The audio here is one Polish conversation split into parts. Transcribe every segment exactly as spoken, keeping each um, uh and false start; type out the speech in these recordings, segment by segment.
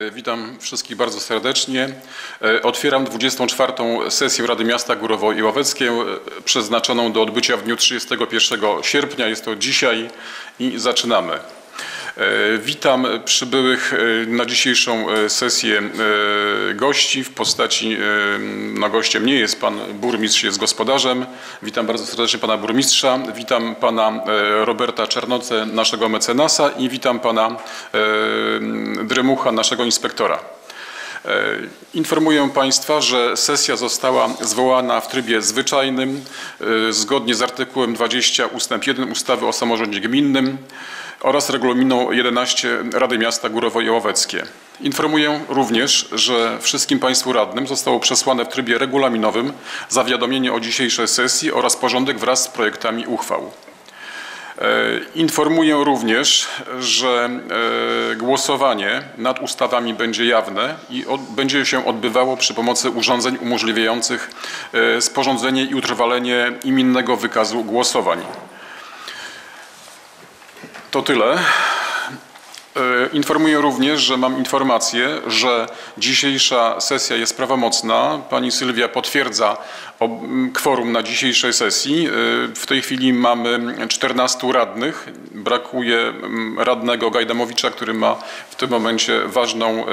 Witam wszystkich bardzo serdecznie. Otwieram dwudziestą czwartą sesję Rady Miasta Górowo i Ławeckie przeznaczoną do odbycia w dniu trzydziestego pierwszego sierpnia. Jest to dzisiaj i zaczynamy. Witam przybyłych na dzisiejszą sesję gości w postaci, no gościem nie jest pan burmistrz, jest gospodarzem. Witam bardzo serdecznie pana burmistrza, witam pana Roberta Czarnocę, naszego mecenasa i witam pana Drymucha, naszego inspektora. Informuję Państwa, że sesja została zwołana w trybie zwyczajnym zgodnie z artykułem dwudziestym ustęp jeden ustawy o samorządzie gminnym oraz regulaminu jedenaście Rady Miasta Górowo i Ławeckie. Informuję również, że wszystkim Państwu radnym zostało przesłane w trybie regulaminowym zawiadomienie o dzisiejszej sesji oraz porządek wraz z projektami uchwał. Informuję również, że głosowanie nad ustawami będzie jawne i będzie się odbywało przy pomocy urządzeń umożliwiających sporządzenie i utrwalenie imiennego wykazu głosowań. To tyle. Informuję również, że mam informację, że dzisiejsza sesja jest prawomocna. Pani Sylwia potwierdza kworum na dzisiejszej sesji. W tej chwili mamy czternastu radnych. Brakuje radnego Gajdamowicza, który ma w tym momencie ważną,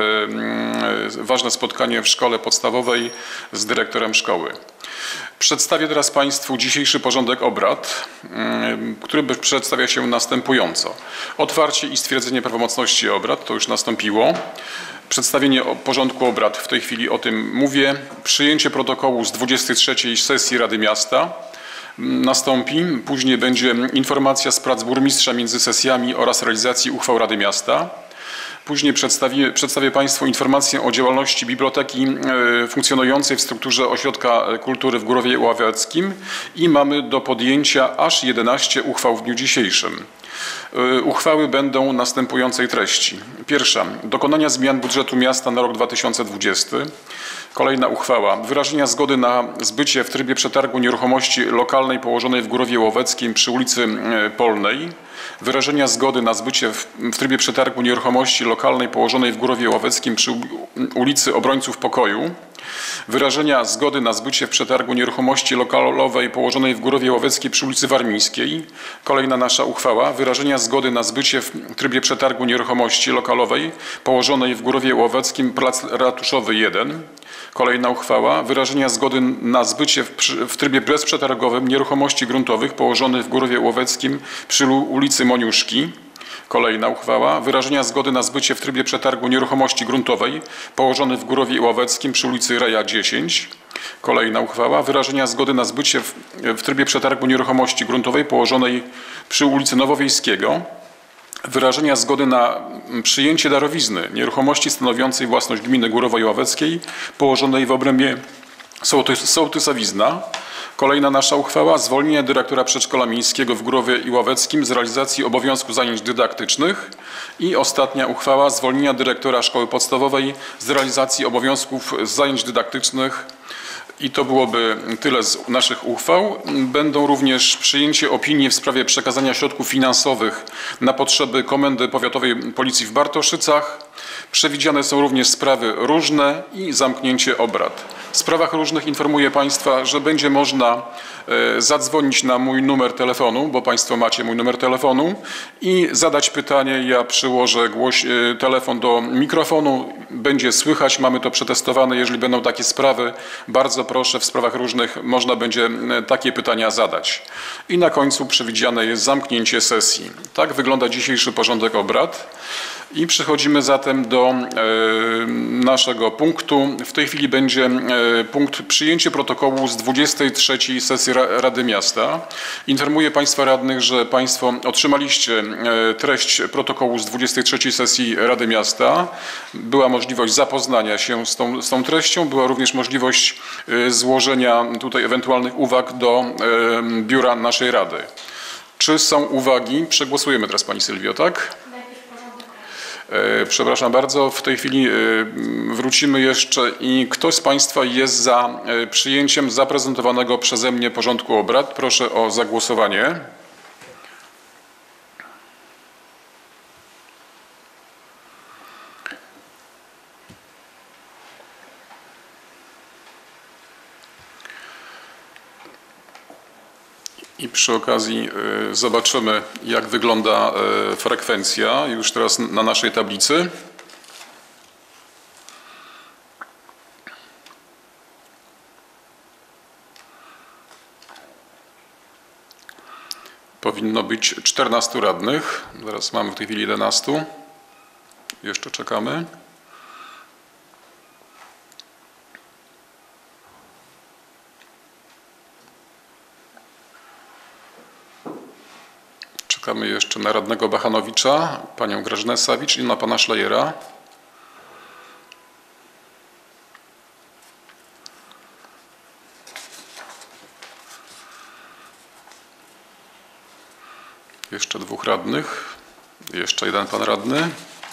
ważne spotkanie w szkole podstawowej z dyrektorem szkoły. Przedstawię teraz Państwu dzisiejszy porządek obrad, który przedstawia się następująco. Otwarcie i stwierdzenie prawomocności obrad, to już nastąpiło. Przedstawienie porządku obrad, w tej chwili o tym mówię. Przyjęcie protokołu z dwudziestej trzeciej sesji Rady Miasta nastąpi. Później będzie informacja z prac burmistrza między sesjami oraz realizacji uchwał Rady Miasta. Później przedstawię, przedstawię Państwu informację o działalności biblioteki funkcjonującej w strukturze Ośrodka Kultury w Górowie Ławeckim i mamy do podjęcia aż jedenaście uchwał w dniu dzisiejszym. Uchwały będą następującej treści. Pierwsza. Dokonania zmian budżetu miasta na rok dwa tysiące dwudziesty. Kolejna uchwała. Wyrażenia zgody na zbycie w trybie przetargu nieruchomości lokalnej położonej w Górowie Ławeckim przy ulicy Polnej. Wyrażenia zgody na zbycie w, w trybie przetargu nieruchomości lokalnej położonej w Górowie Ławeckim przy ulicy Obrońców Pokoju. Wyrażenia zgody na zbycie w przetargu nieruchomości lokalowej położonej w Górowie Ławeckiej przy ulicy Warmińskiej. Kolejna nasza uchwała. Wyrażenia zgody na zbycie w trybie przetargu nieruchomości lokalowej położonej w Górowie Ławeckim plac Ratuszowy jeden. Kolejna uchwała. Wyrażenia zgody na zbycie w, w trybie bezprzetargowym nieruchomości gruntowych położonych w Górowie Ławeckim przy ulicy Moniuszki. Kolejna uchwała. Wyrażenia zgody na zbycie w trybie przetargu nieruchomości gruntowej położonej w Górowie Ławeckim przy ulicy Reja dziesięć. Kolejna uchwała. Wyrażenia zgody na zbycie w, w trybie przetargu nieruchomości gruntowej położonej przy ulicy Nowowiejskiego. Wyrażenia zgody na przyjęcie darowizny nieruchomości stanowiącej własność gminy Górowej Ławeckiej położonej w obrębie Sołtysowizna. Kolejna nasza uchwała. Zwolnienie dyrektora przedszkola miejskiego w Górowie i Ławeckim z realizacji obowiązku zajęć dydaktycznych. I ostatnia uchwała. Zwolnienia dyrektora szkoły podstawowej z realizacji obowiązków zajęć dydaktycznych. I to byłoby tyle z naszych uchwał. Będą również przyjęcie opinii w sprawie przekazania środków finansowych na potrzeby Komendy Powiatowej Policji w Bartoszycach. Przewidziane są również sprawy różne i zamknięcie obrad. W sprawach różnych informuję Państwa, że będzie można zadzwonić na mój numer telefonu, bo Państwo macie mój numer telefonu i zadać pytanie. Ja przyłożę głoś, telefon do mikrofonu, będzie słychać, mamy to przetestowane. Jeżeli będą takie sprawy, bardzo proszę, w sprawach różnych można będzie takie pytania zadać. I na końcu przewidziane jest zamknięcie sesji. Tak wygląda dzisiejszy porządek obrad. I przechodzimy zatem do e, naszego punktu. W tej chwili będzie e, punkt przyjęcie protokołu z dwudziestej trzeciej sesji Ra Rady Miasta. Informuję Państwa radnych, że Państwo otrzymaliście e, treść protokołu z dwudziestej trzeciej sesji Rady Miasta. Była możliwość zapoznania się z tą, z tą treścią, była również możliwość e, złożenia tutaj ewentualnych uwag do e, biura naszej Rady. Czy są uwagi? Przegłosujemy teraz Pani Sylwio, tak? Przepraszam bardzo, w tej chwili wrócimy jeszcze i ktoś z Państwa jest za przyjęciem zaprezentowanego przeze mnie porządku obrad. Proszę o zagłosowanie. I przy okazji zobaczymy, jak wygląda frekwencja już teraz na naszej tablicy. Powinno być czternastu radnych. Zaraz mamy w tej chwili jedenastu. Jeszcze czekamy. Czekamy jeszcze na radnego Bachanowicza, panią Grażynę Sawicz i na pana Szlejera. Jeszcze dwóch radnych. Jeszcze jeden pan radny.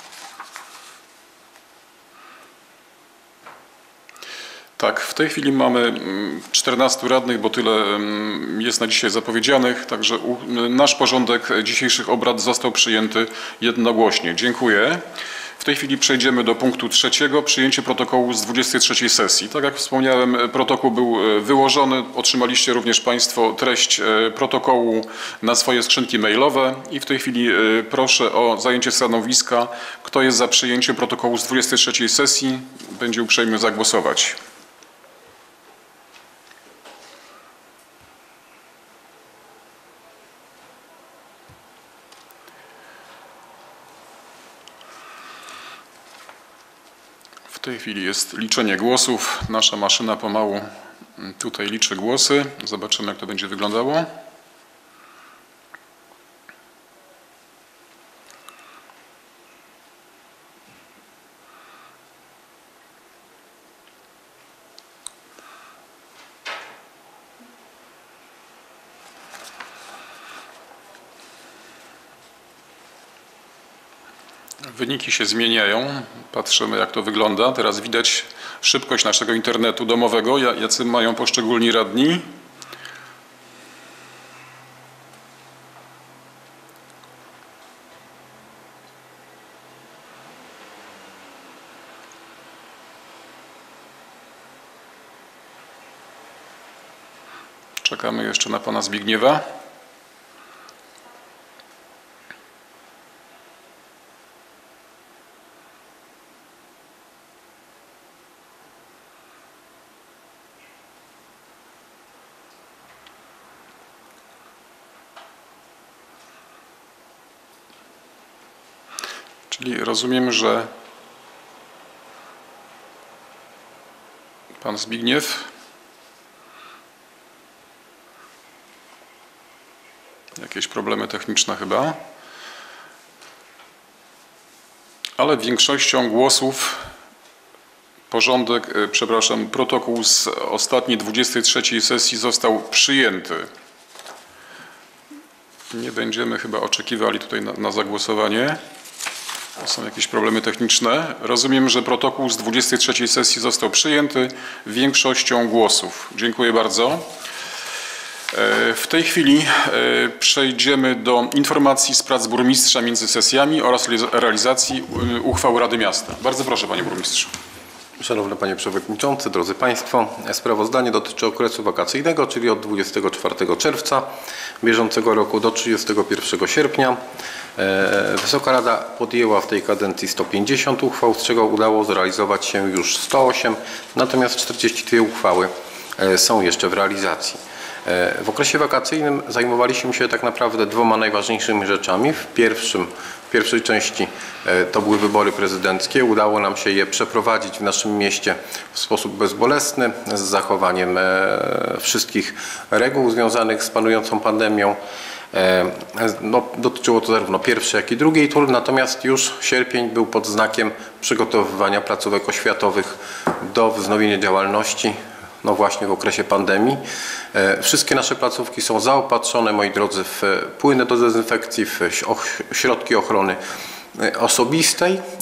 Tak, w tej chwili mamy czternastu radnych, bo tyle jest na dzisiaj zapowiedzianych, także nasz porządek dzisiejszych obrad został przyjęty jednogłośnie. Dziękuję. W tej chwili przejdziemy do punktu trzeciego, przyjęcie protokołu z dwudziestej trzeciej sesji. Tak jak wspomniałem, protokół był wyłożony, otrzymaliście również Państwo treść protokołu na swoje skrzynki mailowe i w tej chwili proszę o zajęcie stanowiska. Kto jest za przyjęciem protokołu z dwudziestej trzeciej sesji, będzie uprzejmy zagłosować. W tej chwili jest liczenie głosów. Nasza maszyna pomału tutaj liczy głosy. Zobaczymy, jak to będzie wyglądało. Wyniki się zmieniają. Patrzymy, jak to wygląda. Teraz widać szybkość naszego internetu domowego, jacy mają poszczególni radni. Czekamy jeszcze na pana Zbigniewa. Czyli rozumiem, że pan Zbigniew jakieś problemy techniczne chyba, ale większością głosów porządek, przepraszam, protokół z ostatniej dwudziestej trzeciej sesji został przyjęty. Nie będziemy chyba oczekiwali tutaj na, na zagłosowanie. Są jakieś problemy techniczne. Rozumiem, że protokół z dwudziestej trzeciej sesji został przyjęty większością głosów. Dziękuję bardzo. W tej chwili przejdziemy do informacji z prac burmistrza między sesjami oraz realizacji uchwał Rady Miasta. Bardzo proszę, panie burmistrzu. Szanowny panie przewodniczący, drodzy państwo, sprawozdanie dotyczy okresu wakacyjnego, czyli od dwudziestego czwartego czerwca bieżącego roku do trzydziestego pierwszego sierpnia. Wysoka Rada podjęła w tej kadencji sto pięćdziesiąt uchwał, z czego udało zrealizować się już sto osiem, natomiast czterdzieści dwie uchwały są jeszcze w realizacji. W okresie wakacyjnym zajmowaliśmy się tak naprawdę dwoma najważniejszymi rzeczami. W pierwszym W pierwszej części to były wybory prezydenckie. Udało nam się je przeprowadzić w naszym mieście w sposób bezbolesny, z zachowaniem wszystkich reguł związanych z panującą pandemią. No, dotyczyło to zarówno pierwszej, jak i drugiej tur, natomiast już sierpień był pod znakiem przygotowywania placówek oświatowych do wznowienia działalności. No właśnie w okresie pandemii. Wszystkie nasze placówki są zaopatrzone, moi drodzy, w płyny do dezynfekcji, w środki ochrony osobistej.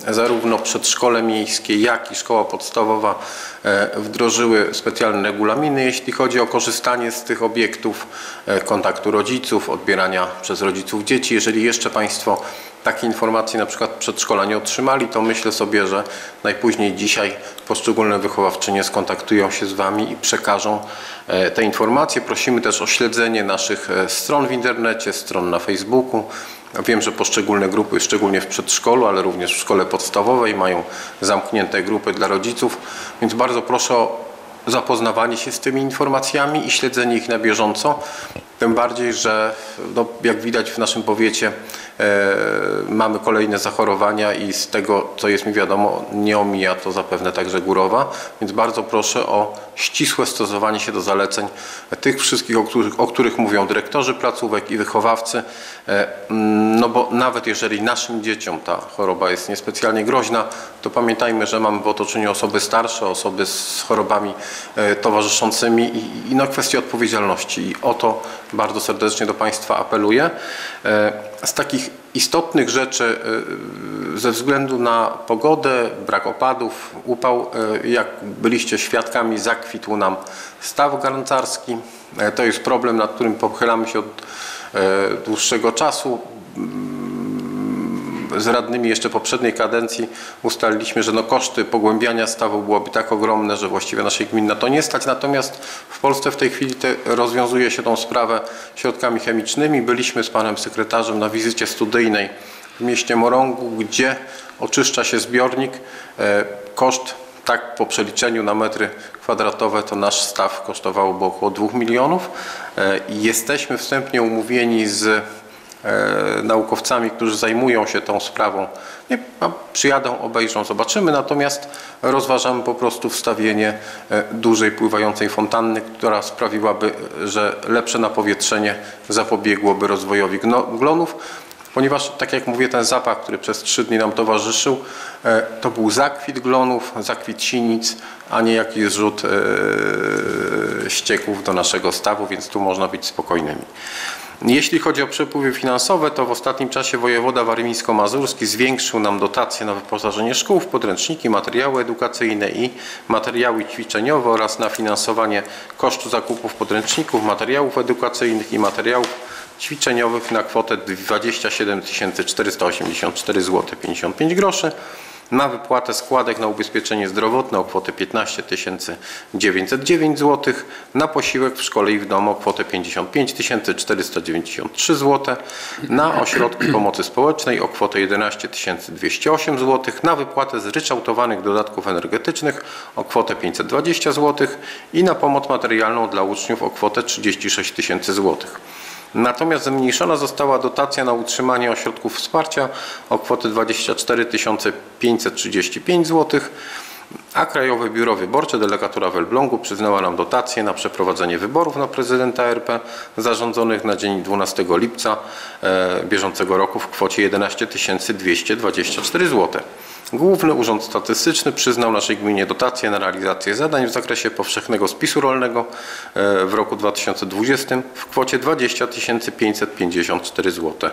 zarówno przedszkole miejskie, jak i szkoła podstawowa wdrożyły specjalne regulaminy, jeśli chodzi o korzystanie z tych obiektów, kontaktu rodziców, odbierania przez rodziców dzieci. Jeżeli jeszcze Państwo takie informacje na przykład przedszkola nie otrzymali, to myślę sobie, że najpóźniej dzisiaj poszczególne wychowawczynie skontaktują się z Wami i przekażą te informacje. Prosimy też o śledzenie naszych stron w internecie, stron na Facebooku. Wiem, że poszczególne grupy, szczególnie w przedszkolu, ale również w szkole podstawowej, mają zamknięte grupy dla rodziców, więc bardzo proszę o zapoznawanie się z tymi informacjami i śledzenie ich na bieżąco. Tym bardziej, że no, jak widać w naszym powiecie e, mamy kolejne zachorowania i z tego, co jest mi wiadomo, nie omija to zapewne także Górowa, więc bardzo proszę o ścisłe stosowanie się do zaleceń tych wszystkich, o których, o których mówią dyrektorzy placówek i wychowawcy, e, no bo nawet jeżeli naszym dzieciom ta choroba jest niespecjalnie groźna, to pamiętajmy, że mamy w otoczeniu osoby starsze, osoby z chorobami e, towarzyszącymi i, i no, kwestia odpowiedzialności i o to bardzo serdecznie do Państwa apeluję. Z takich istotnych rzeczy ze względu na pogodę, brak opadów, upał, jak byliście świadkami, zakwitł nam staw garncarski. To jest problem, nad którym pochylamy się od dłuższego czasu. Z radnymi jeszcze poprzedniej kadencji ustaliliśmy, że no koszty pogłębiania stawu byłoby tak ogromne, że właściwie naszej gminy na to nie stać. Natomiast w Polsce w tej chwili te, rozwiązuje się tą sprawę środkami chemicznymi. Byliśmy z panem sekretarzem na wizycie studyjnej w mieście Morągu, gdzie oczyszcza się zbiornik. Koszt, tak po przeliczeniu na metry kwadratowe, to nasz staw kosztowałoby około dwóch milionów. Jesteśmy wstępnie umówieni z naukowcami, którzy zajmują się tą sprawą. Nie, przyjadą, obejrzą, zobaczymy, natomiast rozważamy po prostu wstawienie dużej pływającej fontanny, która sprawiłaby, że lepsze napowietrzenie zapobiegłoby rozwojowi glonów, ponieważ, tak jak mówię, ten zapach, który przez trzy dni nam towarzyszył, to był zakwit glonów, zakwit sinic, a nie jakiś zrzut ścieków do naszego stawu, więc tu można być spokojnymi. Jeśli chodzi o przepływy finansowe, to w ostatnim czasie wojewoda warmińsko-mazurski zwiększył nam dotacje na wyposażenie szkół w podręczniki, materiały edukacyjne i materiały ćwiczeniowe oraz na finansowanie kosztu zakupów podręczników, materiałów edukacyjnych i materiałów ćwiczeniowych na kwotę dwadzieścia siedem tysięcy czterysta osiemdziesiąt cztery złote pięćdziesiąt pięć groszy. Na wypłatę składek na ubezpieczenie zdrowotne o kwotę piętnaście tysięcy dziewięćset dziewięć złotych, na posiłek w szkole i w domu o kwotę pięćdziesiąt pięć tysięcy czterysta dziewięćdziesiąt trzy złote, na ośrodki pomocy społecznej o kwotę jedenaście tysięcy dwieście osiem złotych, na wypłatę zryczałtowanych dodatków energetycznych o kwotę pięćset dwadzieścia złotych i na pomoc materialną dla uczniów o kwotę trzydzieści sześć tysięcy złotych. Natomiast zmniejszona została dotacja na utrzymanie ośrodków wsparcia o kwotę dwadzieścia cztery tysiące pięćset trzydzieści pięć złotych, a Krajowe Biuro Wyborcze, delegatura w Elblągu, przyznała nam dotację na przeprowadzenie wyborów na prezydenta R P zarządzonych na dzień dwunastego lipca bieżącego roku w kwocie jedenaście tysięcy dwieście dwadzieścia cztery złote. Główny Urząd Statystyczny przyznał naszej gminie dotację na realizację zadań w zakresie powszechnego spisu rolnego w roku dwa tysiące dwudziestym w kwocie dwadzieścia tysięcy pięćset pięćdziesiąt cztery złote.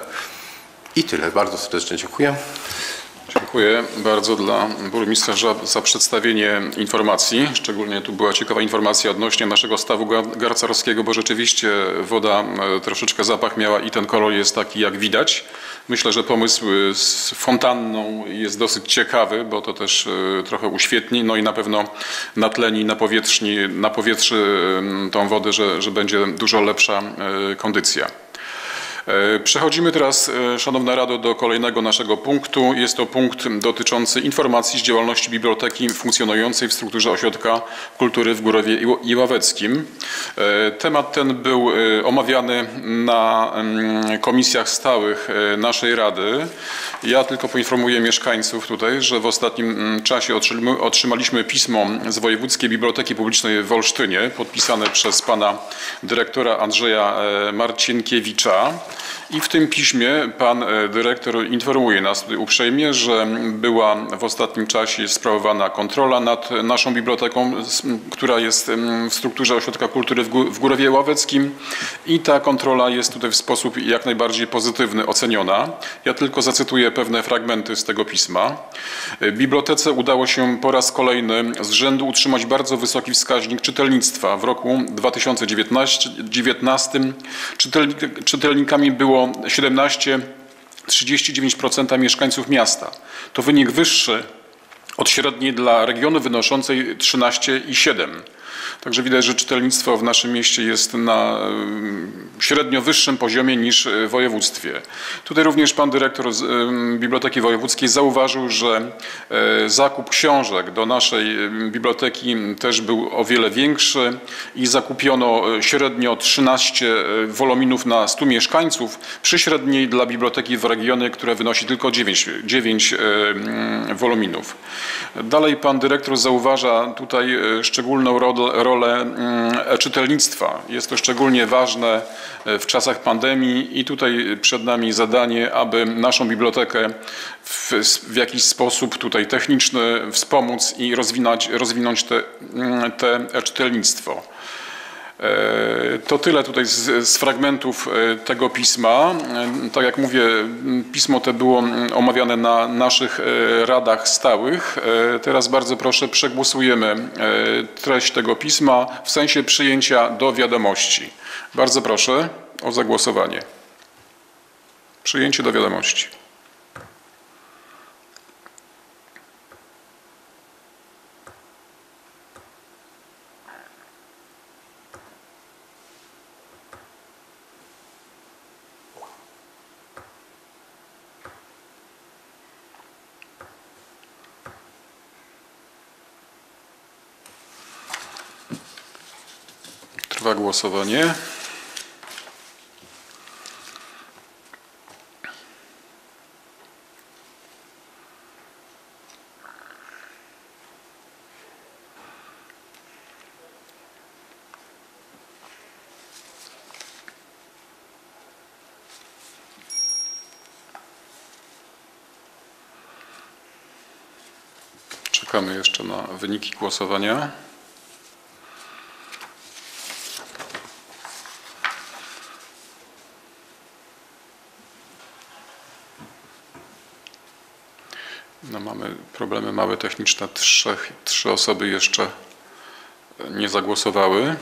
I tyle. Bardzo serdecznie dziękuję. Dziękuję bardzo dla burmistrza za przedstawienie informacji. Szczególnie tu była ciekawa informacja odnośnie naszego stawu garcarskiego, bo rzeczywiście woda troszeczkę zapach miała i ten kolor jest taki, jak widać. Myślę, że pomysł z fontanną jest dosyć ciekawy, bo to też trochę uświetni, no i na pewno natleni, napowietrzni, napowietrzy tą wodę, że, że będzie dużo lepsza kondycja. Przechodzimy teraz, Szanowna Rado, do kolejnego naszego punktu. Jest to punkt dotyczący informacji z działalności biblioteki funkcjonującej w strukturze Ośrodka Kultury w Górowie i Ławeckim. Temat ten był omawiany na komisjach stałych naszej Rady. Ja tylko poinformuję mieszkańców tutaj, że w ostatnim czasie otrzymaliśmy pismo z Wojewódzkiej Biblioteki Publicznej w Olsztynie, podpisane przez pana dyrektora Andrzeja Marcinkiewicza. I w tym piśmie pan dyrektor informuje nas tutaj uprzejmie, że była w ostatnim czasie sprawowana kontrola nad naszą biblioteką, która jest w strukturze Ośrodka Kultury w Górowie Ławeckim i ta kontrola jest tutaj w sposób jak najbardziej pozytywny oceniona. Ja tylko zacytuję pewne fragmenty z tego pisma. Bibliotece udało się po raz kolejny z rzędu utrzymać bardzo wysoki wskaźnik czytelnictwa. W roku dwa tysiące dziewiętnastym czytelnikami było siedemnaście przecinek trzydzieści dziewięć procent mieszkańców miasta. To wynik wyższy od średniej dla regionu wynoszącej trzynaście przecinek siedem procent. Także widać, że czytelnictwo w naszym mieście jest na średnio wyższym poziomie niż w województwie. Tutaj również pan dyrektor z Biblioteki Wojewódzkiej zauważył, że zakup książek do naszej biblioteki też był o wiele większy i zakupiono średnio trzynaście woluminów na stu mieszkańców, przy średniej dla biblioteki w regionie, która wynosi tylko dziewięć, dziewięć woluminów. Dalej pan dyrektor zauważa tutaj szczególną rolę rolę czytelnictwa. Jest to szczególnie ważne w czasach pandemii i tutaj przed nami zadanie, aby naszą bibliotekę w, w jakiś sposób tutaj techniczny wspomóc i rozwinąć, rozwinąć te, te czytelnictwo. To tyle tutaj z, z fragmentów tego pisma. Tak jak mówię, pismo to było omawiane na naszych radach stałych. Teraz bardzo proszę, przegłosujemy treść tego pisma w sensie przyjęcia do wiadomości. Bardzo proszę o zagłosowanie. Przyjęcie do wiadomości. Trwa głosowanie. Czekamy jeszcze na wyniki głosowania. No, mamy problemy małe techniczne. Trzech, trzy osoby jeszcze nie zagłosowały.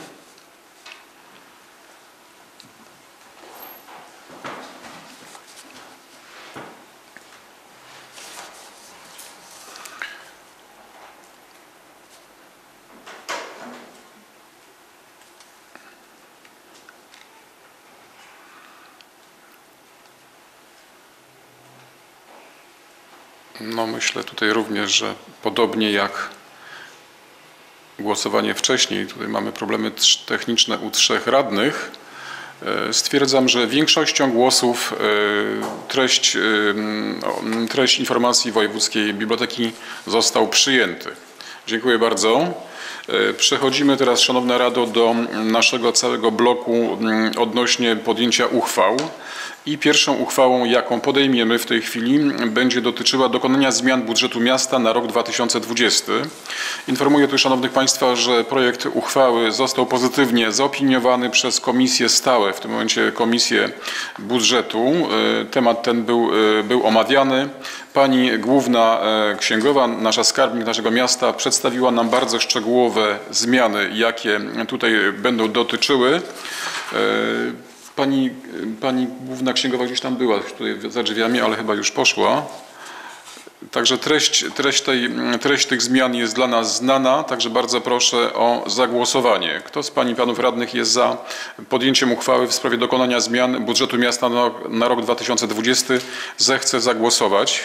No myślę tutaj również, że podobnie jak głosowanie wcześniej, tutaj mamy problemy techniczne u trzech radnych. Stwierdzam, że większością głosów treść, treść informacji Wojewódzkiej Biblioteki został przyjęty. Dziękuję bardzo. Przechodzimy teraz, Szanowna Rado, do naszego całego bloku odnośnie podjęcia uchwał. I pierwszą uchwałą, jaką podejmiemy w tej chwili, będzie dotyczyła dokonania zmian budżetu miasta na rok dwa tysiące dwudziesty. Informuję tu, Szanownych Państwa, że projekt uchwały został pozytywnie zaopiniowany przez komisje stałe, w tym momencie Komisję Budżetu. Temat ten był, był omawiany. Pani główna księgowa, nasza skarbnik naszego miasta, przedstawiła nam bardzo szczegółowe zmiany, jakie tutaj będą dotyczyły. Pani, pani główna księgowa gdzieś tam była tutaj za drzwiami, ale chyba już poszła. Także treść, treść, tej, treść tych zmian jest dla nas znana, także bardzo proszę o zagłosowanie. Kto z pań i panów radnych jest za podjęciem uchwały w sprawie dokonania zmian budżetu miasta na, na rok dwa tysiące dwudziesty, zechce zagłosować.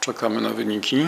Czekamy na wyniki.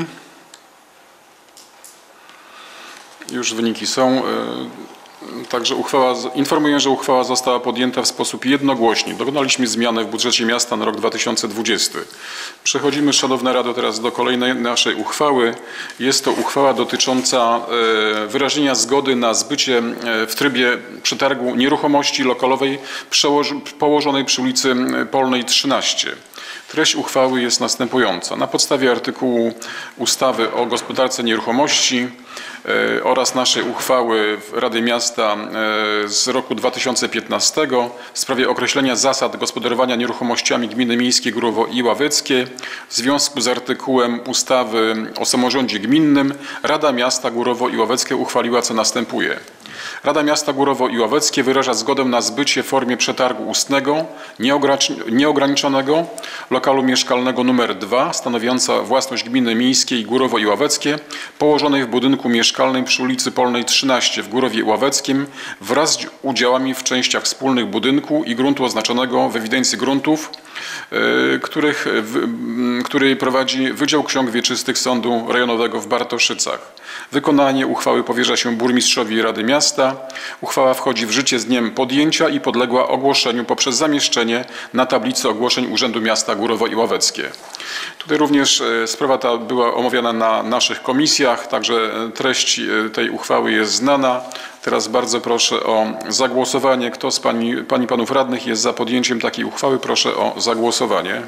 Już wyniki są. Także uchwała, informuję, że uchwała została podjęta w sposób jednogłośny. Dokonaliśmy zmiany w budżecie miasta na rok dwa tysiące dwudziesty. Przechodzimy, Szanowna Rado, teraz do kolejnej naszej uchwały. Jest to uchwała dotycząca wyrażenia zgody na zbycie w trybie przetargu nieruchomości lokalowej położonej przy ulicy Polnej trzynaście. Treść uchwały jest następująca. Na podstawie artykułu ustawy o gospodarce nieruchomości oraz naszej uchwały Rady Miasta z roku dwa tysiące piętnastego w sprawie określenia zasad gospodarowania nieruchomościami gminy miejskiej Górowo i Ławeckie w związku z artykułem ustawy o samorządzie gminnym Rada Miasta Górowo i Ławeckie uchwaliła, co następuje. Rada Miasta Górowo i Ławeckie wyraża zgodę na zbycie w formie przetargu ustnego, nieograniczonego lokalu mieszkalnego numer dwa, stanowiąca własność gminy miejskiej Górowo i Ławeckie, położonej w budynku mieszkalnym przy ulicy Polnej trzynaście w Górowie i Ławeckim wraz z udziałami w częściach wspólnych budynku i gruntu oznaczonego w ewidencji gruntów, których, który prowadzi Wydział Ksiąg Wieczystych Sądu Rejonowego w Bartoszycach. Wykonanie uchwały powierza się burmistrzowi Rady Miasta. Uchwała wchodzi w życie z dniem podjęcia i podległa ogłoszeniu poprzez zamieszczenie na tablicy ogłoszeń Urzędu Miasta Górowo i Ławeckie. Tutaj również sprawa ta była omawiana na naszych komisjach, także treść tej uchwały jest znana. Teraz bardzo proszę o zagłosowanie. Kto z pani, pani i panów radnych jest za podjęciem takiej uchwały? Proszę o zagłosowanie.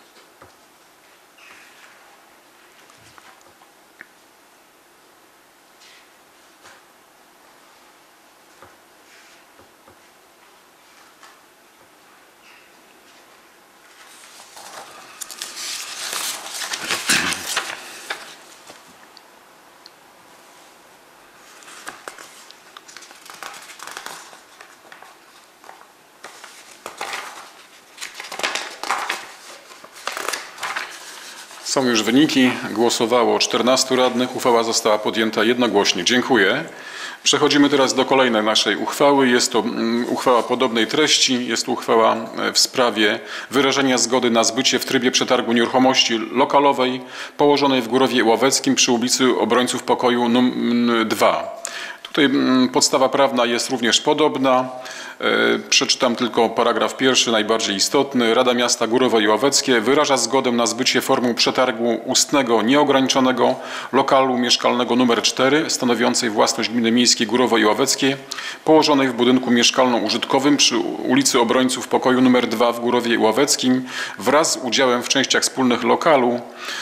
Są już wyniki. Głosowało czternastu radnych. Uchwała została podjęta jednogłośnie. Dziękuję. Przechodzimy teraz do kolejnej naszej uchwały. Jest to uchwała podobnej treści. Jest to uchwała w sprawie wyrażenia zgody na zbycie w trybie przetargu nieruchomości lokalowej położonej w Górowie Ławeckim przy ulicy Obrońców Pokoju numer dwa. Tutaj podstawa prawna jest również podobna. Przeczytam tylko paragraf pierwszy, najbardziej istotny. Rada Miasta Górowo i Ławeckie wyraża zgodę na zbycie formą przetargu ustnego nieograniczonego lokalu mieszkalnego numer cztery stanowiącej własność gminy miejskiej Górowo i Ławeckie położonej w budynku mieszkalno-użytkowym przy ulicy Obrońców Pokoju numer dwa w Górowie i Ławeckim wraz z udziałem w częściach wspólnych lokalu,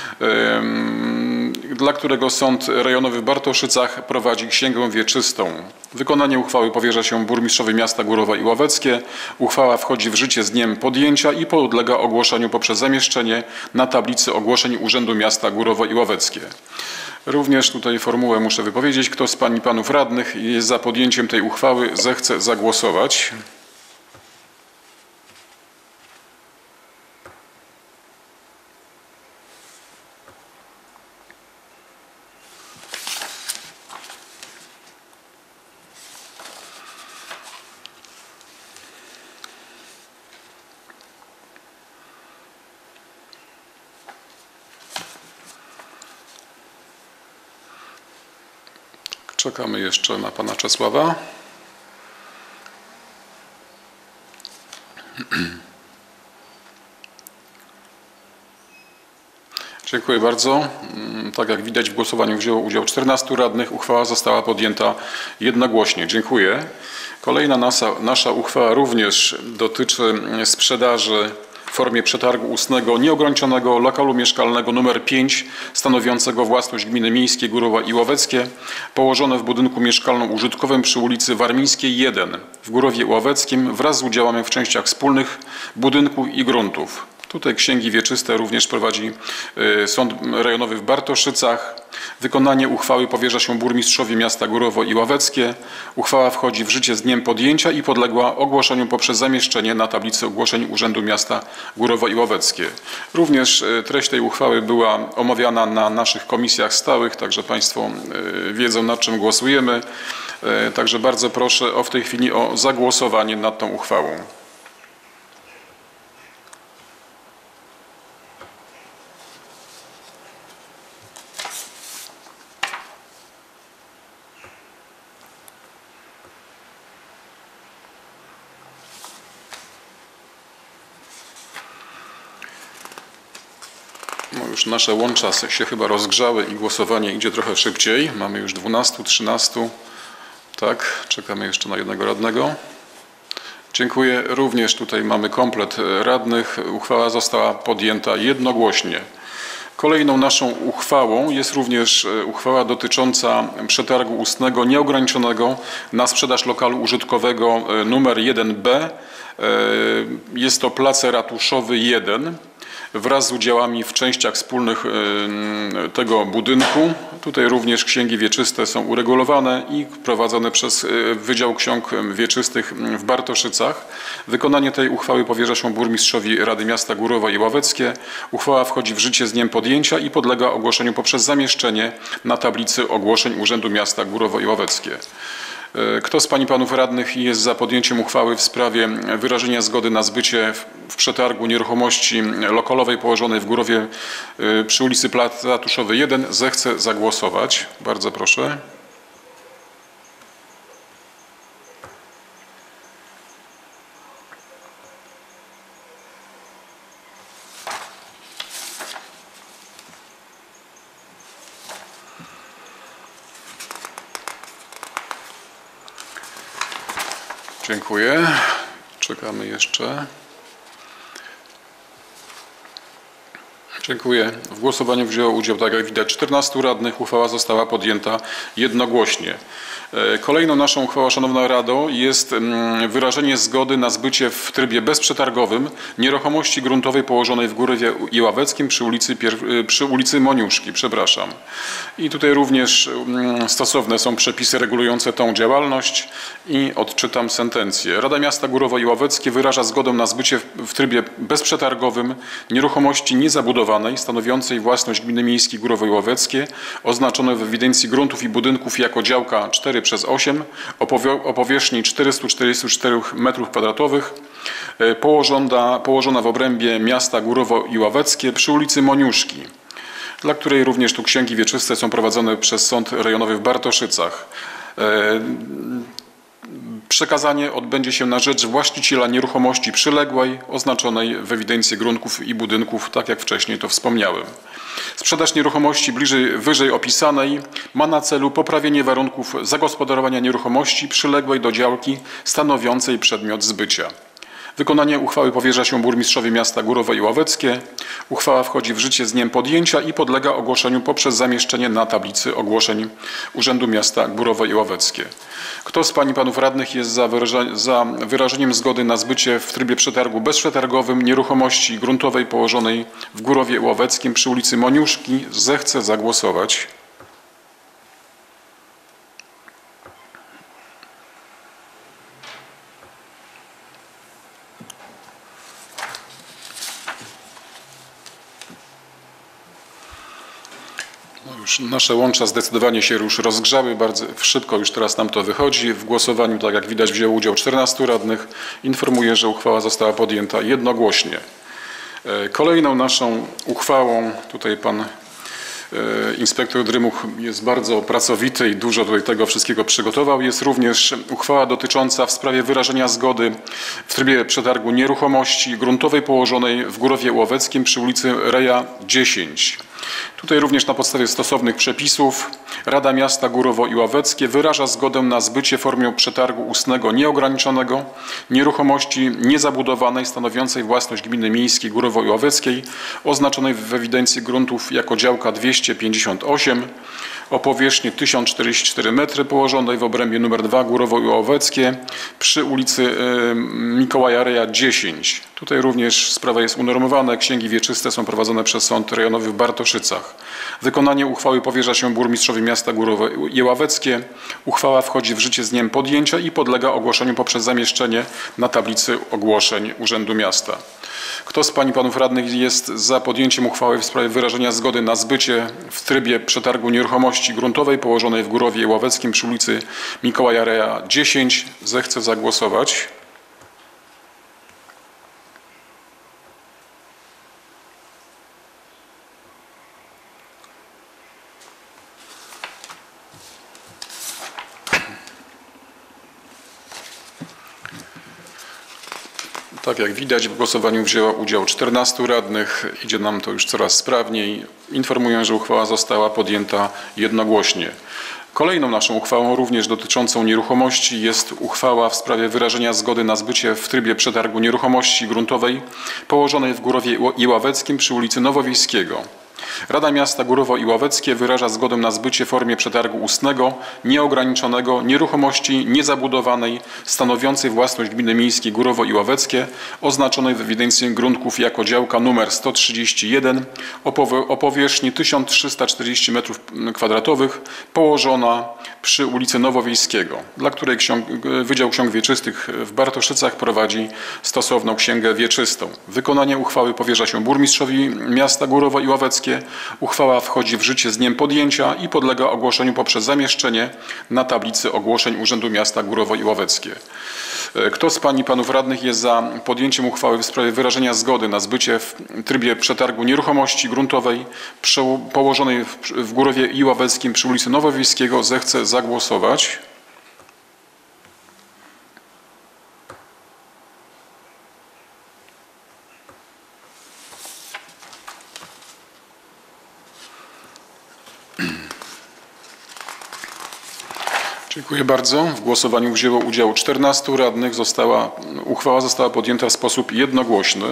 dla którego Sąd Rejonowy w Bartoszycach prowadzi księgę wieczystą. Wykonanie uchwały powierza się burmistrzowi miasta Górowo i Ławeckie. Uchwała wchodzi w życie z dniem podjęcia i podlega ogłoszeniu poprzez zamieszczenie na tablicy ogłoszeń Urzędu Miasta Górowo i Ławeckie. Również tutaj formułę muszę wypowiedzieć. Kto z pań i panów radnych jest za podjęciem tej uchwały, zechce zagłosować. Czekamy jeszcze na pana Czesława. Dziękuję bardzo. Tak jak widać, w głosowaniu wzięło udział czternastu radnych. Uchwała została podjęta jednogłośnie. Dziękuję. Kolejna nasza, nasza uchwała również dotyczy sprzedaży w formie przetargu ustnego nieograniczonego lokalu mieszkalnego numer pięć stanowiącego własność gminy miejskiej Górowo i Ławeckie położone w budynku mieszkalno-użytkowym przy ulicy Warmińskiej jeden w Górowie Ławeckim wraz z udziałem w częściach wspólnych budynku i gruntów. Tutaj księgi wieczyste również prowadzi Sąd Rejonowy w Bartoszycach. Wykonanie uchwały powierza się burmistrzowi miasta Górowo i Ławeckie. Uchwała wchodzi w życie z dniem podjęcia i podległa ogłoszeniu poprzez zamieszczenie na tablicy ogłoszeń Urzędu Miasta Górowo i Ławeckie. Również treść tej uchwały była omawiana na naszych komisjach stałych, także Państwo wiedzą, nad czym głosujemy. Także bardzo proszę o w tej chwili o zagłosowanie nad tą uchwałą. już nasze łącza się chyba rozgrzały i głosowanie idzie trochę szybciej. Mamy już dwunastu, trzynastu. Tak, czekamy jeszcze na jednego radnego. Dziękuję. Również tutaj mamy komplet radnych. Uchwała została podjęta jednogłośnie. Kolejną naszą uchwałą jest również uchwała dotycząca przetargu ustnego nieograniczonego na sprzedaż lokalu użytkowego numer jeden B. Jest to plac Ratuszowy jeden wraz z udziałami w częściach wspólnych tego budynku. Tutaj również księgi wieczyste są uregulowane i prowadzone przez Wydział Ksiąg Wieczystych w Bartoszycach. Wykonanie tej uchwały powierza się burmistrzowi Rady Miasta Górowo i Ławeckie. Uchwała wchodzi w życie z dniem podjęcia i podlega ogłoszeniu poprzez zamieszczenie na tablicy ogłoszeń Urzędu Miasta Górowo i Ławeckie. Kto z pań i panów radnych jest za podjęciem uchwały w sprawie wyrażenia zgody na zbycie w przetargu nieruchomości lokalowej położonej w Górowie przy ulicy Plac Ratuszowy jeden, zechce zagłosować. Bardzo proszę. Dziękuję. Czekamy jeszcze. Dziękuję. W głosowaniu wzięło udział, tak jak widać, czternastu radnych. Uchwała została podjęta jednogłośnie. Kolejną naszą uchwałą, Szanowna Rado, jest wyrażenie zgody na zbycie w trybie bezprzetargowym nieruchomości gruntowej położonej w Górowie i Ławeckim przy ulicy, przy ulicy Moniuszki. Przepraszam. I tutaj również stosowne są przepisy regulujące tą działalność i odczytam sentencję. Rada Miasta Górowo i Ławeckie wyraża zgodę na zbycie w trybie bezprzetargowym nieruchomości niezabudowanej stanowiącej własność Gminy Miejskiej Górowo i Ławeckie oznaczone w ewidencji gruntów i budynków jako działka cztery przez osiem o powierzchni czterysta czterdzieści cztery metrów kwadratowych położona, położona w obrębie miasta Górowo i Ławeckie przy ulicy Moniuszki, dla której również tu księgi wieczyste są prowadzone przez Sąd Rejonowy w Bartoszycach. Przekazanie odbędzie się na rzecz właściciela nieruchomości przyległej oznaczonej w ewidencji grunków i budynków, tak jak wcześniej to wspomniałem. Sprzedaż nieruchomości bliżej, wyżej opisanej ma na celu poprawienie warunków zagospodarowania nieruchomości przyległej do działki stanowiącej przedmiot zbycia. Wykonanie uchwały powierza się burmistrzowi miasta Górowo i Ławeckie. Uchwała wchodzi w życie z dniem podjęcia i podlega ogłoszeniu poprzez zamieszczenie na tablicy ogłoszeń Urzędu Miasta Górowo i Ławeckie. Kto z pań i panów radnych jest za, wyraża za wyrażeniem zgody na zbycie w trybie przetargu bezprzetargowym nieruchomości gruntowej położonej w Górowie Ławeckim przy ulicy Moniuszki, zechce zagłosować. No już nasze łącza zdecydowanie się już rozgrzały, bardzo szybko już teraz nam to wychodzi. W głosowaniu, tak jak widać, wzięło udział czternastu radnych. Informuję, że uchwała została podjęta jednogłośnie. Kolejną naszą uchwałą, tutaj pan inspektor Drymuch jest bardzo pracowity i dużo tutaj tego wszystkiego przygotował. Jest również uchwała dotycząca w sprawie wyrażenia zgody w trybie przetargu nieruchomości gruntowej położonej w Górowie Ławeckim przy ulicy Reja dziesięć. Tutaj również na podstawie stosownych przepisów Rada Miasta Górowo i Ławeckie wyraża zgodę na zbycie w formie przetargu ustnego nieograniczonego nieruchomości niezabudowanej stanowiącej własność Gminy Miejskiej Górowo i Ławeckiej oznaczonej w ewidencji gruntów jako działka dwieście pięćdziesiąt osiem o powierzchni tysiąc czterdzieści cztery metry położonej w obrębie numer dwa Górowo i Ławeckie przy ulicy Mikołaja Reja dziesięć. Tutaj również sprawa jest unormowana. Księgi wieczyste są prowadzone przez Sąd Rejonowy w Bartoszycach. Wykonanie uchwały powierza się burmistrzowi miasta Górowo i Ławeckie. Uchwała wchodzi w życie z dniem podjęcia i podlega ogłoszeniu poprzez zamieszczenie na tablicy ogłoszeń Urzędu Miasta. Kto z pań i panów radnych jest za podjęciem uchwały w sprawie wyrażenia zgody na zbycie w trybie przetargu nieruchomości gruntowej położonej w Górowie i Ławeckim przy ulicy Mikołaja Reja dziesięć, zechce zagłosować. Tak jak widać, w głosowaniu wzięło udział czternastu radnych. Idzie nam to już coraz sprawniej. Informuję, że uchwała została podjęta jednogłośnie. Kolejną naszą uchwałą, również dotyczącą nieruchomości, jest uchwała w sprawie wyrażenia zgody na zbycie w trybie przetargu nieruchomości gruntowej położonej w Górowie Iławeckim przy ulicy Nowowiejskiego. Rada Miasta Górowo Iławeckie wyraża zgodę na zbycie w formie przetargu ustnego, nieograniczonego nieruchomości niezabudowanej stanowiącej własność Gminy Miejskiej Górowo Iławeckie oznaczonej w ewidencji grunków jako działka nr sto trzydzieści jeden o powierzchni tysiąc trzysta czterdzieści metrów kwadratowych położona przy ulicy Nowowiejskiego, dla której ksiąg Wydział Ksiąg Wieczystych w Bartoszycach prowadzi stosowną księgę wieczystą. Wykonanie uchwały powierza się burmistrzowi miasta Górowo Iławeckie. Uchwała wchodzi w życie z dniem podjęcia i podlega ogłoszeniu poprzez zamieszczenie na tablicy ogłoszeń Urzędu Miasta Górowo Iławeckie. Kto z pań i panów radnych jest za podjęciem uchwały w sprawie wyrażenia zgody na zbycie w trybie przetargu nieruchomości gruntowej położonej w, w Górowie Iławeckim przy ulicy Nowowiejskiego, zechce zagłosować. Dziękuję bardzo. W głosowaniu wzięło udział czternastu radnych. Została, uchwała została podjęta w sposób jednogłośny.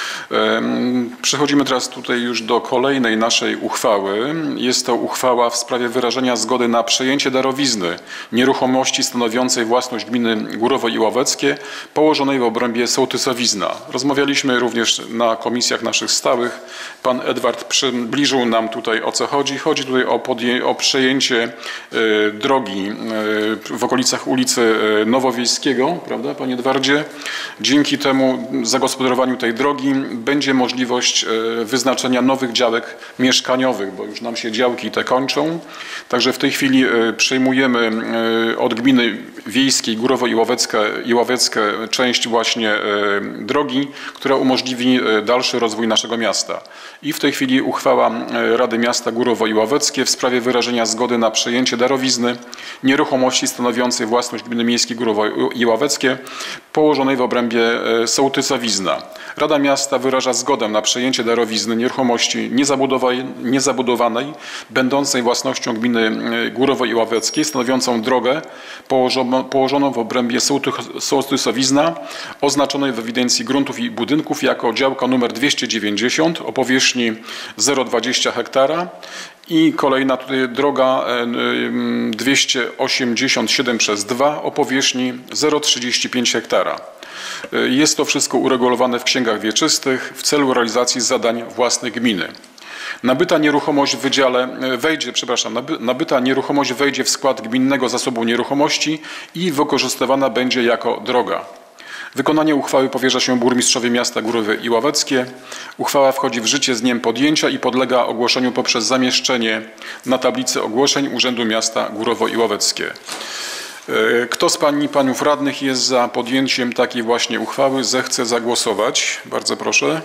Przechodzimy teraz tutaj już do kolejnej naszej uchwały. Jest to uchwała w sprawie wyrażenia zgody na przejęcie darowizny nieruchomości stanowiącej własność gminy Górowo Iławeckie położonej w obrębie sołtysowizna. Rozmawialiśmy również na komisjach naszych stałych. Pan Edward przybliżył nam tutaj, o co chodzi. Chodzi tutaj o, o przejęcie y, drogi y, w okolicach ulicy Nowowiejskiego, prawda, panie Edwardzie? Dzięki temu zagospodarowaniu tej drogi będzie możliwość wyznaczenia nowych działek mieszkaniowych, bo już nam się działki te kończą. Także w tej chwili przejmujemy od gminy wiejskiej Górowo Iławeckie, Iławeckie część właśnie drogi, która umożliwi dalszy rozwój naszego miasta. I w tej chwili uchwała Rady Miasta Górowo Iławeckie w sprawie wyrażenia zgody na przejęcie darowizny nieruchomości stanowiącej własność Gminy Miejskiej Górowo Iławeckie położonej w obrębie sołtysowizna. Rada Miasta wyraża zgodę na przejęcie darowizny nieruchomości niezabudowanej, będącej własnością Gminy Górowo Iławeckie, stanowiącą drogę położoną w obrębie sołtysowizna, oznaczonej w ewidencji gruntów i budynków jako działka nr dwieście dziewięćdziesiąt o powierzchni zero przecinek dwadzieścia hektara. I kolejna tutaj droga dwieście osiemdziesiąt siedem przez dwa o powierzchni zero przecinek trzydzieści pięć hektara. Jest to wszystko uregulowane w księgach wieczystych w celu realizacji zadań własnych gminy. Nabyta nieruchomość w wydziale wejdzie, przepraszam, nabyta nieruchomość wejdzie w skład gminnego zasobu nieruchomości i wykorzystywana będzie jako droga. Wykonanie uchwały powierza się burmistrzowi miasta Górowo Iławeckie. Uchwała wchodzi w życie z dniem podjęcia i podlega ogłoszeniu poprzez zamieszczenie na tablicy ogłoszeń Urzędu Miasta Górowo Iławeckie. Kto z pań i panów radnych jest za podjęciem takiej właśnie uchwały, zechce zagłosować? Bardzo proszę.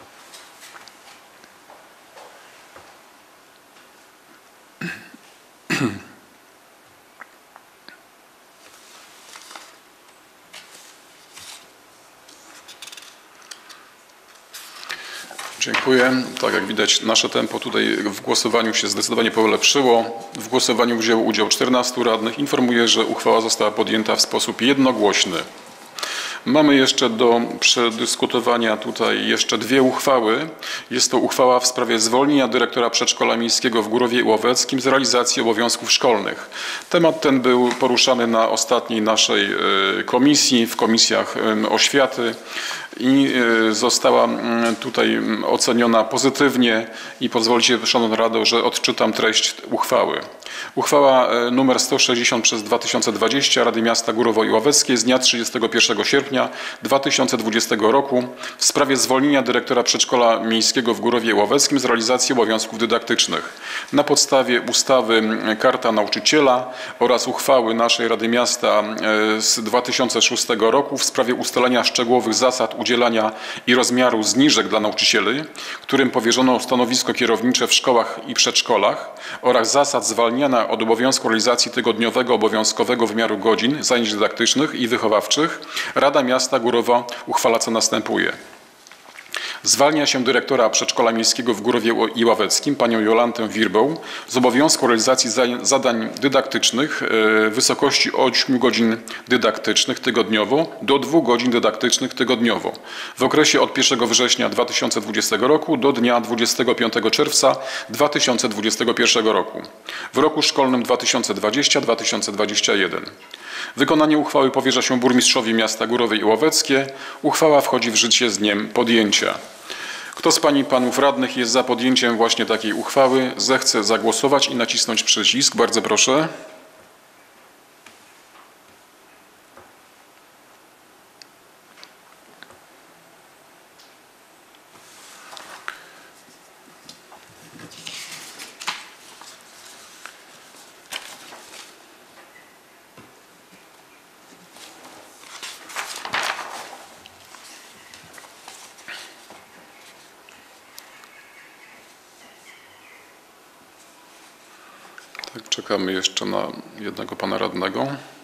Dziękuję. Tak jak widać, nasze tempo tutaj w głosowaniu się zdecydowanie polepszyło. W głosowaniu wzięło udział czternastu radnych. Informuję, że uchwała została podjęta w sposób jednogłośny. Mamy jeszcze do przedyskutowania tutaj jeszcze dwie uchwały. Jest to uchwała w sprawie zwolnienia dyrektora przedszkola miejskiego w Górowie Iławeckim z realizacji obowiązków szkolnych. Temat ten był poruszany na ostatniej naszej komisji, w komisjach oświaty i została tutaj oceniona pozytywnie i pozwolicie, Szanowna Rado, że odczytam treść uchwały. Uchwała nr sto sześćdziesiąt przez dwa tysiące dwadzieścia Rady Miasta Górowo Iławeckie z dnia trzydziestego pierwszego sierpnia dwa tysiące dwudziestego roku w sprawie zwolnienia dyrektora przedszkola miejskiego w Górowie Iławeckim z realizacji obowiązków dydaktycznych. Na podstawie ustawy Karta Nauczyciela oraz uchwały naszej Rady Miasta z dwa tysiące szóstego roku w sprawie ustalenia szczegółowych zasad udzielania i rozmiaru zniżek dla nauczycieli, którym powierzono stanowisko kierownicze w szkołach i przedszkolach oraz zasad zwalniania od obowiązku realizacji tygodniowego obowiązkowego wymiaru godzin zajęć dydaktycznych i wychowawczych, Rada Rada Miasta Górowa uchwala, co następuje. Zwalnia się dyrektora przedszkola miejskiego w Górowie i Ławeckim, panią Jolantę Wirbą, z obowiązku realizacji zadań dydaktycznych w wysokości ośmiu godzin dydaktycznych tygodniowo do dwóch godzin dydaktycznych tygodniowo w okresie od pierwszego września dwa tysiące dwudziestego roku do dnia dwudziestego piątego czerwca dwa tysiące dwudziestego pierwszego roku w roku szkolnym dwa tysiące dwudziestym do dwa tysiące dwudziestego pierwszego. Wykonanie uchwały powierza się burmistrzowi miasta Górowe i Ławeckie. Uchwała wchodzi w życie z dniem podjęcia. Kto z pań i panów radnych jest za podjęciem właśnie takiej uchwały, zechce zagłosować i nacisnąć przycisk. Bardzo proszę. Tak, czekamy jeszcze na jednego pana radnego.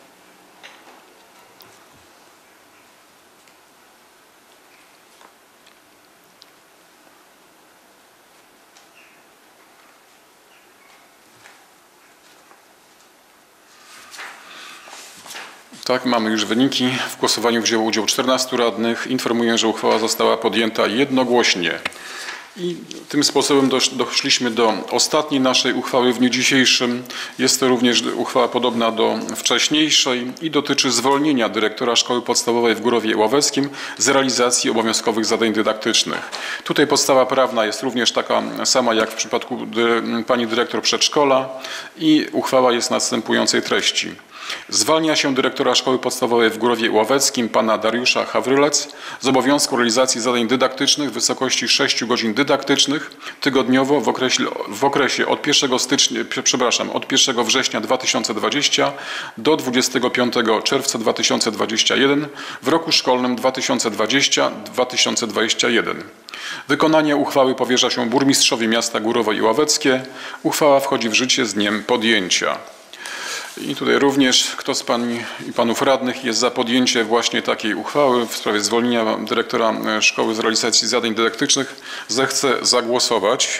Tak, mamy już wyniki. W głosowaniu wzięło udział czternastu radnych. Informuję, że uchwała została podjęta jednogłośnie. I tym sposobem doszliśmy do ostatniej naszej uchwały w dniu dzisiejszym. Jest to również uchwała podobna do wcześniejszej i dotyczy zwolnienia dyrektora szkoły podstawowej w Górowie Ławeckim z realizacji obowiązkowych zadań dydaktycznych. Tutaj podstawa prawna jest również taka sama jak w przypadku pani dyrektor przedszkola i uchwała jest następującej treści. Zwalnia się dyrektora szkoły podstawowej w Górowie Ławeckim pana Dariusza Hawrylec z obowiązku realizacji zadań dydaktycznych w wysokości sześciu godzin dydaktycznych tygodniowo w okresie, w okresie od pierwszego stycznia, przepraszam, od pierwszego września dwa tysiące dwudziestego do dwudziestego piątego czerwca dwa tysiące dwudziestego pierwszego w roku szkolnym dwa tysiące dwudziestym do dwa tysiące dwudziestego pierwszego. Wykonanie uchwały powierza się burmistrzowi miasta Górowe i Ławeckie. Uchwała wchodzi w życie z dniem podjęcia. I tutaj również kto z pań i panów radnych jest za podjęciem właśnie takiej uchwały w sprawie zwolnienia dyrektora szkoły z realizacji zadań dydaktycznych, zechce zagłosować.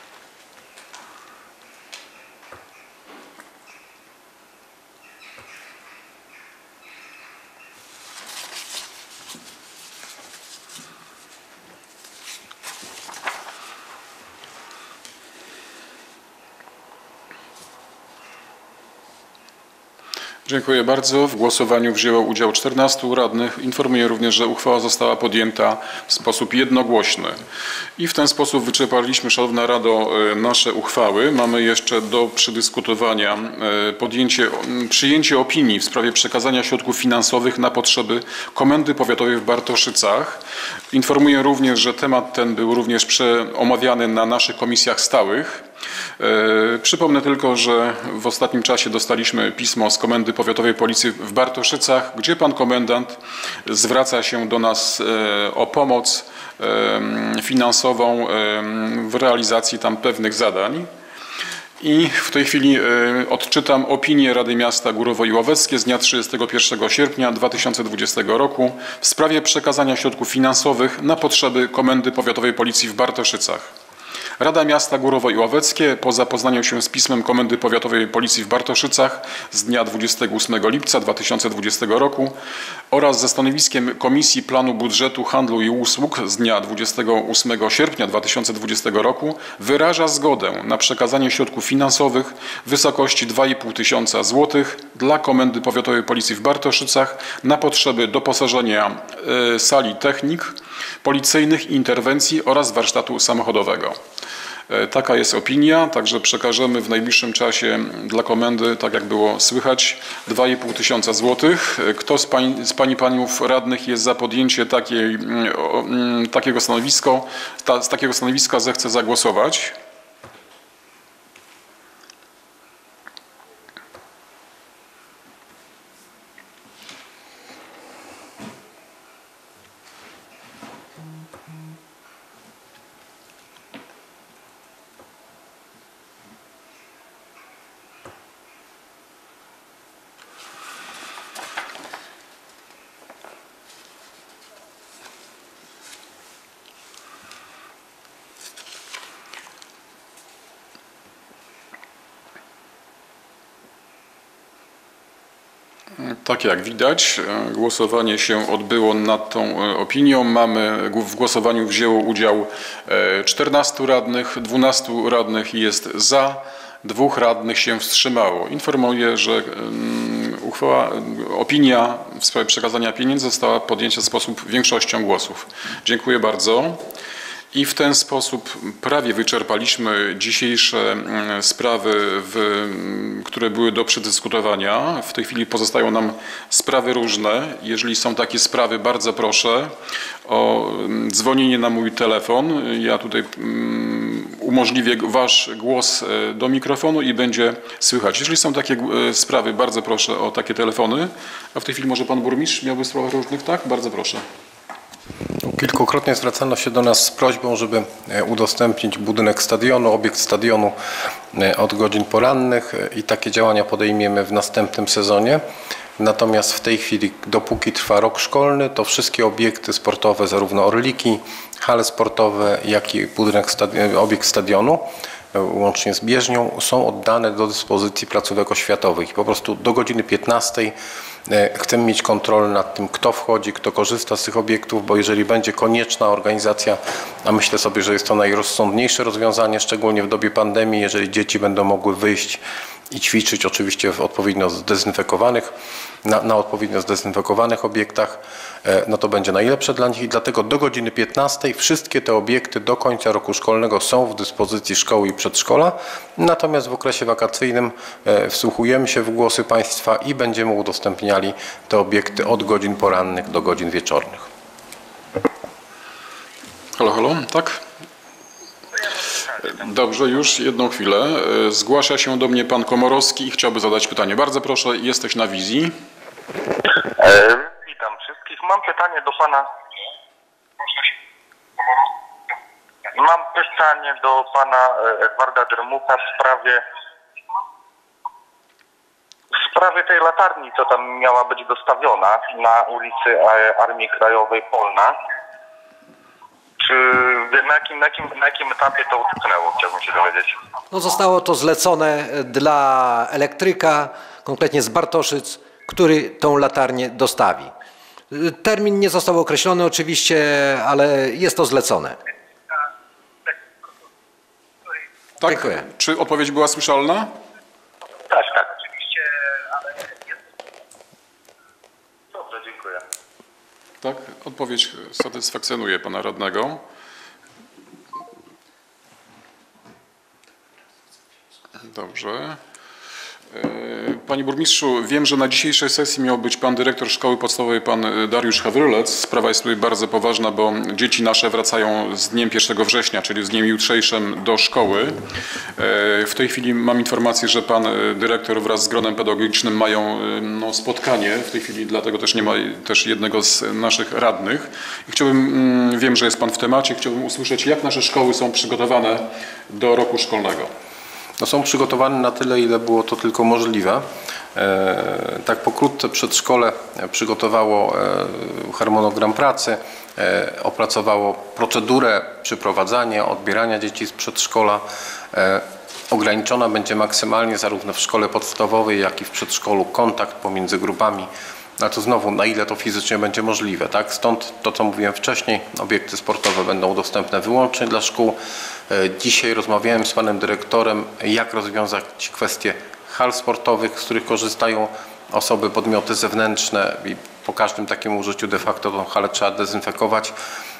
Dziękuję bardzo. W głosowaniu wzięło udział czternastu radnych. Informuję również, że uchwała została podjęta w sposób jednogłośny. I w ten sposób wyczerpaliśmy, Szanowna Rado, nasze uchwały. Mamy jeszcze do przedyskutowania podjęcie, przyjęcie opinii w sprawie przekazania środków finansowych na potrzeby Komendy Powiatowej w Bartoszycach. Informuję również, że temat ten był również omawiany na naszych komisjach stałych. Przypomnę tylko, że w ostatnim czasie dostaliśmy pismo z Komendy Powiatowej Policji w Bartoszycach, gdzie pan komendant zwraca się do nas o pomoc finansową w realizacji tam pewnych zadań. I w tej chwili odczytam opinię Rady Miasta Górowo i Ławeckie z dnia trzydziestego pierwszego sierpnia dwa tysiące dwudziestego roku w sprawie przekazania środków finansowych na potrzeby Komendy Powiatowej Policji w Bartoszycach. Rada Miasta Górowo i Ławeckie po zapoznaniu się z pismem Komendy Powiatowej Policji w Bartoszycach z dnia dwudziestego ósmego lipca dwa tysiące dwudziestego roku oraz ze stanowiskiem Komisji Planu Budżetu Handlu i Usług z dnia dwudziestego ósmego sierpnia dwa tysiące dwudziestego roku wyraża zgodę na przekazanie środków finansowych w wysokości dwa i pół tysiąca złotych dla Komendy Powiatowej Policji w Bartoszycach na potrzeby doposażenia y, sali technik policyjnych i interwencji oraz warsztatu samochodowego. Taka jest opinia, także przekażemy w najbliższym czasie dla komendy, tak jak było słychać, dwa i pół tysiąca złotych. Kto z pań, z pań i panów radnych jest za podjęcie takiej, takiego stanowiska, ta, z takiego stanowiska zechce zagłosować? Tak jak widać, głosowanie się odbyło nad tą opinią. Mamy, w głosowaniu wzięło udział czternastu radnych, dwunastu radnych jest za, dwóch radnych się wstrzymało. Informuję, że uchwała, opinia w sprawie przekazania pieniędzy została podjęta w sposób większością głosów. Dziękuję bardzo. I w ten sposób prawie wyczerpaliśmy dzisiejsze sprawy, w, które były do przedyskutowania. W tej chwili pozostają nam sprawy różne. Jeżeli są takie sprawy, bardzo proszę o dzwonienie na mój telefon. Ja tutaj umożliwię Wasz głos do mikrofonu i będzie słychać. Jeżeli są takie sprawy, bardzo proszę o takie telefony. A w tej chwili może Pan Burmistrz miałby sprawy różnych? Tak? Bardzo proszę. Kilkukrotnie zwracano się do nas z prośbą, żeby udostępnić budynek stadionu, obiekt stadionu od godzin porannych i takie działania podejmiemy w następnym sezonie. Natomiast w tej chwili, dopóki trwa rok szkolny, to wszystkie obiekty sportowe, zarówno Orliki, hale sportowe, jak i budynek, stadi- obiekt stadionu, łącznie z bieżnią, są oddane do dyspozycji placówek oświatowych. I po prostu do godziny piętnastej chcemy mieć kontrolę nad tym, kto wchodzi, kto korzysta z tych obiektów, bo jeżeli będzie konieczna organizacja, a myślę sobie, że jest to najrozsądniejsze rozwiązanie, szczególnie w dobie pandemii, jeżeli dzieci będą mogły wyjść i ćwiczyć oczywiście w odpowiednio zdezynfekowanych, na, na odpowiednio zdezynfekowanych obiektach, no to będzie najlepsze dla nich i dlatego do godziny piętnastej wszystkie te obiekty do końca roku szkolnego są w dyspozycji szkoły i przedszkola, natomiast w okresie wakacyjnym wsłuchujemy się w głosy Państwa i będziemy udostępniali te obiekty od godzin porannych do godzin wieczornych. Halo, halo, tak? Dobrze, już jedną chwilę. Zgłasza się do mnie Pan Komorowski i chciałby zadać pytanie. Bardzo proszę, jesteś na wizji. E, witam wszystkich. Mam pytanie do Pana. Mam pytanie do Pana Edwarda Drmucha w sprawie w sprawie tej latarni, co tam miała być dostawiona na ulicy Armii Krajowej Polna. Czy na jakim, na jakim, na jakim etapie to utknęło? Chciałbym się dowiedzieć. No zostało to zlecone dla elektryka, konkretnie z Bartoszyc, który tą latarnię dostawi. Termin nie został określony oczywiście, ale jest to zlecone. Tak? Dziękuję. Czy odpowiedź była słyszalna? Tak, tak. Oczywiście, ale dobrze, dziękuję. Tak, odpowiedź satysfakcjonuje Pana Radnego. Dobrze. Panie Burmistrzu, wiem, że na dzisiejszej sesji miał być Pan Dyrektor Szkoły Podstawowej, Pan Dariusz Hawrylec. Sprawa jest tutaj bardzo poważna, bo dzieci nasze wracają z dniem pierwszego września, czyli z dniem jutrzejszym do szkoły. W tej chwili mam informację, że Pan Dyrektor wraz z gronem pedagogicznym mają no, spotkanie. W tej chwili dlatego też nie ma też jednego z naszych radnych. I chciałbym, wiem, że jest Pan w temacie, chciałbym usłyszeć, jak nasze szkoły są przygotowane do roku szkolnego. No są przygotowane na tyle, ile było to tylko możliwe. E, tak pokrótce przedszkole przygotowało e, harmonogram pracy, e, opracowało procedurę przyprowadzania, odbierania dzieci z przedszkola. E, ograniczona będzie maksymalnie zarówno w szkole podstawowej, jak i w przedszkolu kontakt pomiędzy grupami. Ale to znowu, na ile to fizycznie będzie możliwe, tak? Stąd to, co mówiłem wcześniej, obiekty sportowe będą dostępne wyłącznie dla szkół. Dzisiaj rozmawiałem z panem dyrektorem, jak rozwiązać kwestie hal sportowych, z których korzystają osoby, podmioty zewnętrzne i po każdym takim użyciu de facto tą halę trzeba dezynfekować,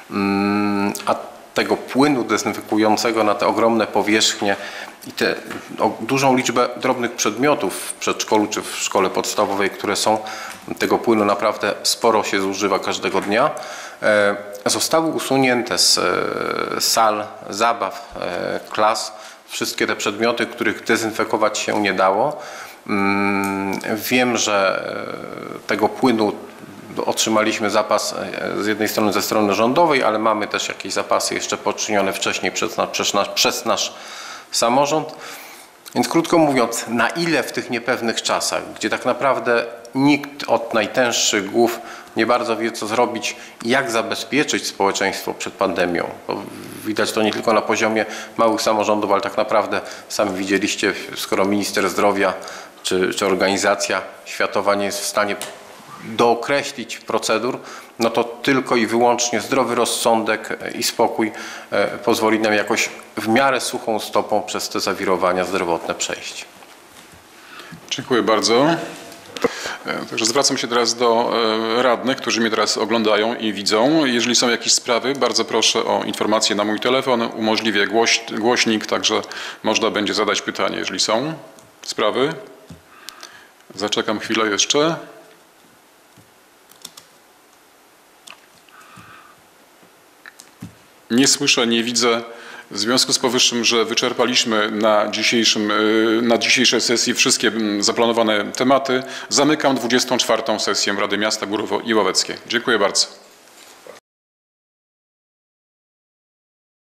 a tego płynu dezynfekującego na te ogromne powierzchnie i tę dużą liczbę drobnych przedmiotów w przedszkolu czy w szkole podstawowej, które są, tego płynu naprawdę sporo się zużywa każdego dnia. Zostały usunięte z sal, zabaw, klas wszystkie te przedmioty, których dezynfekować się nie dało. Wiem, że tego płynu otrzymaliśmy zapas z jednej strony ze strony rządowej, ale mamy też jakieś zapasy jeszcze poczynione wcześniej przez nasz, przez nasz, przez nasz samorząd. Więc krótko mówiąc, na ile w tych niepewnych czasach, gdzie tak naprawdę nikt od najtęższych głów nie bardzo wie, co zrobić i jak zabezpieczyć społeczeństwo przed pandemią. Bo widać to nie tylko na poziomie małych samorządów, ale tak naprawdę sami widzieliście, skoro minister zdrowia czy, czy organizacja światowa nie jest w stanie dookreślić procedur, no to tylko i wyłącznie zdrowy rozsądek i spokój pozwoli nam jakoś w miarę suchą stopą przez te zawirowania zdrowotne przejść. Dziękuję bardzo. Także zwracam się teraz do radnych, którzy mnie teraz oglądają i widzą. Jeżeli są jakieś sprawy, bardzo proszę o informację na mój telefon. Umożliwię głoś, głośnik, także można będzie zadać pytanie, jeżeli są sprawy. Zaczekam chwilę jeszcze. Nie słyszę, nie widzę. W związku z powyższym, że wyczerpaliśmy na, dzisiejszym, na dzisiejszej sesji wszystkie zaplanowane tematy, zamykam dwudziestą czwartą sesję Rady Miasta Góry Jełoweckiej. Dziękuję bardzo.